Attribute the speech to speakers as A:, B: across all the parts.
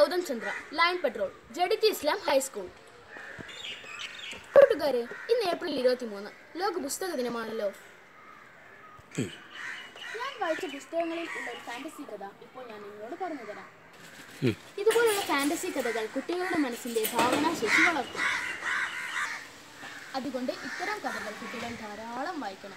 A: Gautam Chandra, line petrol, ജഡിറ്റി Islam high school. കൂട്ടുകാരെ, ഇന്ന് ഏപ്രിൽ 23 ലോക പുസ്തക ദിനമാണല്ലോ. ഞാൻ വായിച്ച പുസ്തകങ്ങളിൽ ഉള്ള ഒരു ഫാന്റസി കഥ ഇപ്പോൾ ഞാൻ നിങ്ങളോട് പറഞ്ഞു തരാം. ഇതുപോലുള്ള ഫാന്റസി കഥകൾ കുട്ടികളുടെ മനസ്സിന്റെ ഭാവനാശേഷി വളർത്തും. അതുകൊണ്ട് ഇത്തരം കഥകൾ കുട്ടികൾ ധാരാളം വായിക്കണം.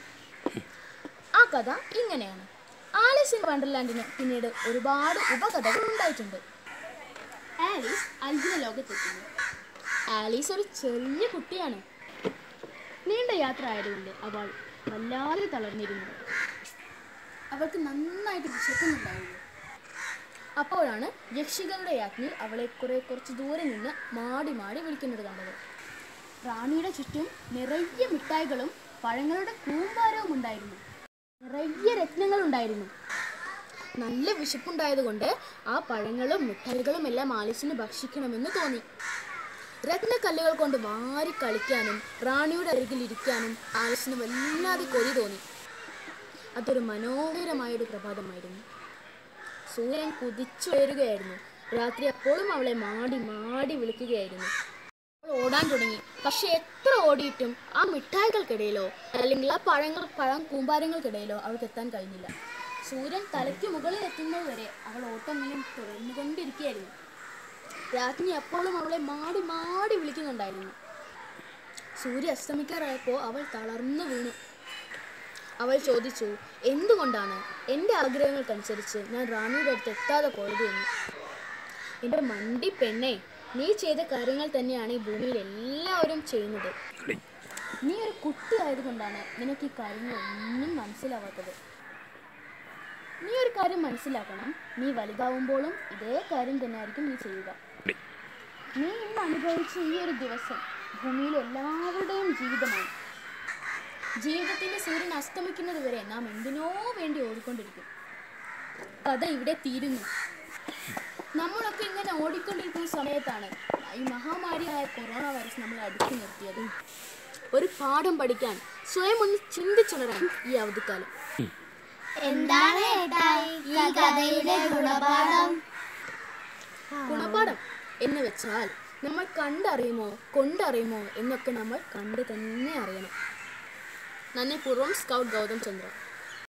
A: ആ കഥ ഇങ്ങനെയാണ്. ആലീസ് ഇൻ വണ്ടർലാൻഡിന് പിന്നീട് ഒരുപാട് ഉപകഥകൾ ഉണ്ടായിട്ടുണ്ട്. ആലീസ് അത്ഭുത ലോകത്തെത്തുന്നു. ആലീസ് ഒരു ചെറിയ കുട്ടിയാണ്. നീണ്ട യാത്ര ആയതുകൊണ്ട് അവൾ വല്ലാതെ തളർന്നിരുന്നു. അവൾക്ക് നന്നായിട്ട് വിശക്കുന്നുണ്ടായിരുന്നു. അപ്പോഴാണ് യക്ഷികളുടെ യാജ്ഞി അവളെ കുറച്ച് ദൂരെ നിന്ന് മാടി മാടി വിളിക്കുന്നത് കണ്ടത്. റാണിയുടെ ചുറ്റും നിറയെ മിഠായികളും പഴങ്ങളുടെ കൂമ്പാരവും ഉണ്ടായിരുന്നു. നിറയെ രത്നങ്ങളുണ്ടായിരുന്നു. നല്ല വിശപ്പുണ്ടായതുകൊണ്ട് ആ പഴങ്ങളും മിഠായികളും എല്ലാം ആലീസിന് ഭക്ഷിക്കണമെന്ന് തോന്നി. രത്നക്കല്ലുകൾ കൊണ്ട് വാരി കളിക്കാനും റാണിയുടെ അരികിൽ ഇരിക്കാനും ആലീസിന് വല്ലാതെ കൊതി തോന്നി. അതൊരു മനോഹരമായൊരു പ്രഭാതമായിരുന്നു. സൂര്യൻ കുതിച്ചുയരുകയായിരുന്നു. രാത്രി അപ്പോഴും അവളെ മാടി മാടി വിളിക്കുകയായിരുന്നു. അവൾ ഓടാൻ തുടങ്ങി. പക്ഷെ എത്ര ഓടിയിട്ടും ആ മിഠായികൾക്കിടയിലോ അല്ലെങ്കിൽ ആ പഴം കൂമ്പാരങ്ങൾക്കിടയിലോ അവൾക്ക് എത്താൻ കഴിഞ്ഞില്ല. സൂര്യൻ തലയ്ക്ക് മുകളിൽ എത്തുന്നതുവരെ അവൾ ഓട്ടം ഇങ്ങനെ തുടർന്നുകൊണ്ടിരിക്കുകയായിരുന്നു. രാത്രി അപ്പോഴും അവളെ മാടി മാടി വിളിക്കുന്നുണ്ടായിരുന്നു. സൂര്യ അസ്തമിക്കാറായപ്പോൾ അവൾ തളർന്നു വീണു. അവൾ ചോദിച്ചു, എന്തുകൊണ്ടാണ് എൻ്റെ ആഗ്രഹങ്ങൾക്കനുസരിച്ച് ഞാൻ റാണിയുടെ അടുത്ത് എത്താതെ പോയത് എന്ന്. എൻ്റെ മണ്ടി പെണ്ണെ, നീ ചെയ്ത കാര്യങ്ങൾ തന്നെയാണ് ഈ ഭൂമിയിൽ എല്ലാവരും ചെയ്യുന്നത്. നീ ഒരു കുട്ടി ആയതുകൊണ്ടാണ് നിനക്ക് ഈ കാര്യങ്ങളൊന്നും മനസ്സിലാവാത്തത്. നീ ഒരു കാര്യം മനസ്സിലാക്കണം, നീ വലുതാവുമ്പോഴും ഇതേ കാര്യം തന്നെയായിരിക്കും നീ ചെയ്യുക. നീ ഇന്ന് അനുഭവിച്ച ഈ ഒരു ദിവസം ഭൂമിയിലെ എല്ലാവരുടെയും ജീവിതമാണ്. ജീവിതത്തിന്റെ സൂര്യൻ അസ്തമിക്കുന്നത് വരെ നാം എന്തിനോ വേണ്ടി ഓടിക്കൊണ്ടിരിക്കും. കഥ ഇവിടെ തീരുന്നു. നമ്മളൊക്കെ ഇങ്ങനെ ഓടിക്കൊണ്ടിരിക്കുന്ന സമയത്താണ് ഈ മഹാമാരിയായ കൊറോണ വൈറസ് നമ്മളെ അടുക്കി നിർത്തിയത്. ഒരു പാഠം പഠിക്കാൻ സ്വയം ഒന്ന് ചിന്തിച്ചുണരാൻ ഈ അവധിക്കാലം.
B: എന്താണ് ഈ കഥയുടെ
A: ഗുണപാഠം എന്ന് വെച്ചാൽ നമ്മൾ കണ്ടറിയുമോ കൊണ്ടറിയുമോ എന്നൊക്കെ നമ്മൾ കണ്ടു തന്നെ അറിയണം. നന്ദി പൂർവ്വം, സ്കൗട്ട് ഗൗതം ചന്ദ്ര.